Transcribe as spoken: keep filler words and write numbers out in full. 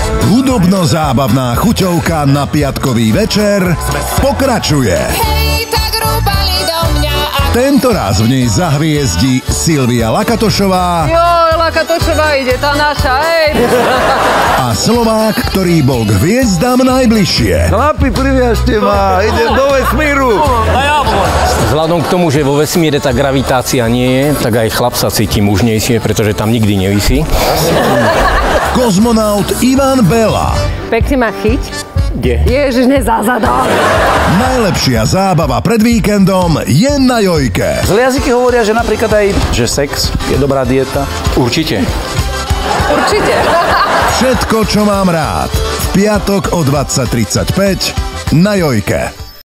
Hudobno-zábavná chuťovka na piatkový večer pokračuje. Hej, tak rúbali do mňa a... Tento raz v nej zahviezdi Silvia Lakatošová. Joj, Lakatošová ide tá naša, hej. A Slovák, ktorý bol k hviezdám najbližšie. Chlapi, priviažte ma, idem do vesmíru. Vzhľadom k tomu, že vo vesmíre tá gravitácia nie je, tak aj chlap sa cíti mužnejšie, pretože tam nikdy nevisí. Kozmonaut Ivan Bela. Pekne ma chyť. Kde? Ježiš, nezázadal. Najlepšia zábava pred víkendom je na Jojke. Zlé jazyky hovoria, že napríklad aj, že sex je dobrá dieta. Určite. Určite. Všetko, čo mám rád. V piatok o dvadsať tridsaťpäť na Jojke.